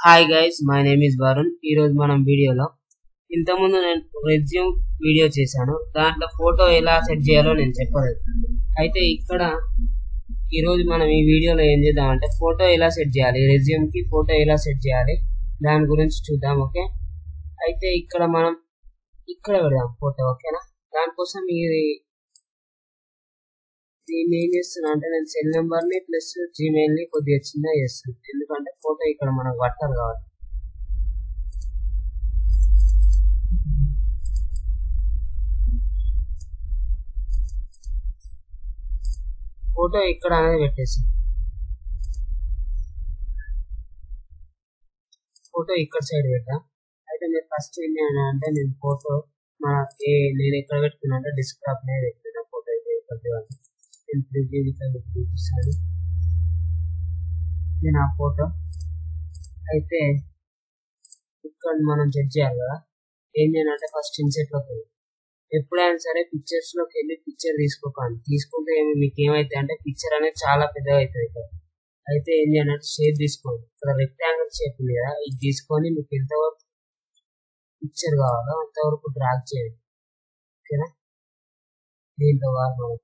Hi guys, my name is Varun. ఈరోజు మనం వీడియోలో ఇంతకుముందు నేను రెజ్యూమ్ వీడియో చేశాను. దాంట్లో ఫోటో ఎలా సెట్ చేయాలో నేను చెప్పలేదు. అయితే ఇక్కడ ఈరోజు మనం ఈ వీడియోలో ఏం చేద్దామంటే ఫోటో ఎలా సెట్ చేయాలి, రెజ్యూమ్కి ఫోటో ఎలా సెట్ చేయాలి దాని గురించి చూద్దాం. ఓకే, అయితే ఇక్కడ మనం ఇక్కడ పెడదాం ఫోటో. ఓకేనా, దానికోసం దీన్ని ఏం చేస్తున్నా అంటే నేను సెల్ నెంబర్ని ప్లస్ జీమెయిల్ని కొద్దిగా చిన్న చేస్తాను, ఎందుకంటే ఫోటో ఇక్కడ మనకు పట్టాలి కాబట్టి. ఫోటో ఇక్కడ అనేది పెట్టేసి ఫోటో ఇక్కడ సైడ్ పెట్టా. అయితే మీరు ఫస్ట్ ఏం అంటే నేను ఫోటో నేను ఎక్కడ పెట్టుకున్నా అంటే డెస్క్టాప్ మీద పెట్టుకున్నా. ఫోటో అయితే ఇక్కడ నేను చూపిస్తాను. నేను ఆ ఫోటో అయితే ఇక్కడ మనం సెట్ చేయాలి కదా. ఏం చేయాలంటే ఫస్ట్ ఇన్సెట్లోకి వెళ్ళి ఎప్పుడైనా సరే పిక్చర్స్లోకి వెళ్ళి పిక్చర్ తీసుకోకండి. తీసుకుంటే మీకు ఏమైతే అంటే పిక్చర్ అనేది చాలా పెద్దగా అవుతుంది ఇక్కడ. అయితే ఏం చేయాలంటే షేప్ తీసుకోండి. ఇక్కడ రెక్టాంగిల్ షేప్ ఉంది కదా, ఇది తీసుకొని మీకు ఎంతవరకు పిక్చర్ కావాలో అంతవరకు డ్రాగ్ చేయండి. ఓకేనా, దీంట్లో కావాలి మనకి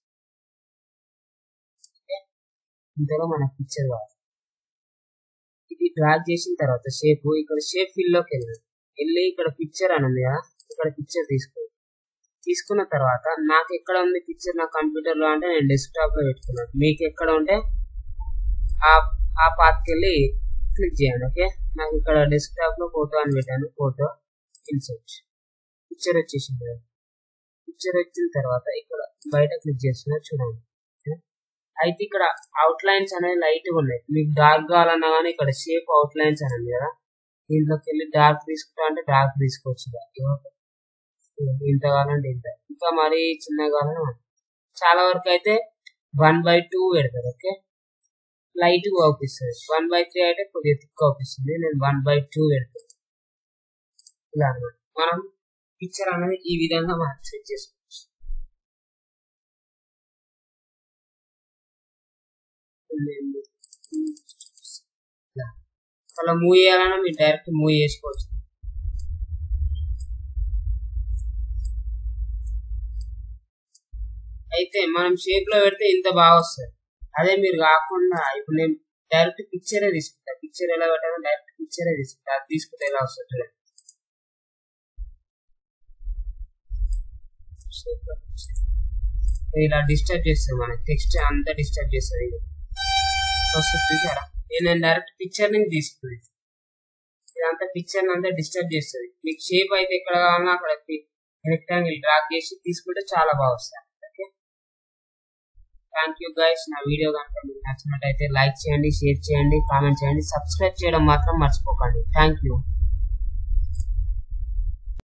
ఇంతలో మనకు పిక్చర్ కావాలి. ఇది డ్రాగ్ చేసిన తర్వాత షేప్ ఇక్కడ షేప్ ఫిల్లోకి వెళ్ళి ఇక్కడ పిక్చర్ అని ఉంది కదా, ఇక్కడ పిక్చర్ తీసుకున్న తర్వాత నాకు ఎక్కడ ఉంది పిక్చర్ నా కంప్యూటర్లో అంటే నేను డెస్క్టాప్లో పెట్టుకున్నాను. మీకు ఎక్కడ ఉంటే ఆ పాత్కి వెళ్ళి క్లిక్ చేయండి. ఓకే, నాకు ఇక్కడ డెస్క్టాప్లో ఫోటో అని పెట్టాను. ఫోటో ఇన్సర్ట్ పిక్చర్ వచ్చేసింది. పిక్చర్ వచ్చిన తర్వాత ఇక్కడ బయట క్లిక్ చేస్తున్నా చూడండి. అయితే ఇక్కడ అవుట్ లైన్స్ అనేవి లైట్గా ఉన్నాయి. మీకు డార్క్ కావాలన్నా కానీ ఇక్కడ షేప్ అవుట్ లైన్స్ అని ఉంది కదా, దీంట్లోకి వెళ్ళి డార్క్ తీసుకుంటా అంటే డార్క్ తీసుకోవచ్చు. ఇంత కావాలంటే ఇంత, ఇంకా మరీ చిన్నగా కావాలని చాలా వరకు అయితే 1/2 పెడతారు. ఓకే, లైట్గా అవుపిస్తుంది. 1/3 అయితే కొద్దిగా థిక్ అవుపిస్తుంది. నేను 1/2 పెడతాను. ఇలా అనమాట మనం పిక్చర్ అనేది ఈ విధంగా మనం సెట్ చేసుకోవచ్చు. అలా మూవ్ చేయాలన్నా మీరు డైరెక్ట్ మూవ్ చేసుకోవచ్చు. అయితే మనం షేప్ లో పెడితే ఇంత బాగా వస్తుంది. అదే మీరు కాకుండా ఇప్పుడు నేను డైరెక్ట్ పిక్చరే తీసుకుంటా. పిక్చర్ ఎలా పెట్టాలో డైరెక్ట్ పిక్చరే తీసుకుంటా. అది తీసుకుంటే ఎలా వస్తుంది ఇలా డిస్టర్బ్ చేస్తుంది, మనకి టెక్స్ట్ అంతా డిస్టర్బ్ చేస్తుంది. వస్తుంది చూసారా, నేను డైరెక్ట్ పిక్చర్ నుంచి తీసుకుంది. ఇదంతా పిక్చర్ అంతా డిస్టర్బ్ చేస్తుంది. మీకు షేప్ అయితే ఎక్కడ కావాలన్నా అక్కడ రెక్టాంగిల్ డ్రాగ్ చేసి తీసుకుంటే చాలా బాగా వస్తుంది. Okay, thank you guys. నా వీడియో కనుక మీకు నచ్చినట్టయితే లైక్ చేయండి, షేర్ చేయండి, కామెంట్ చేయండి, సబ్స్క్రైబ్ చేయడం మాత్రం మర్చిపోకండి. Thank you.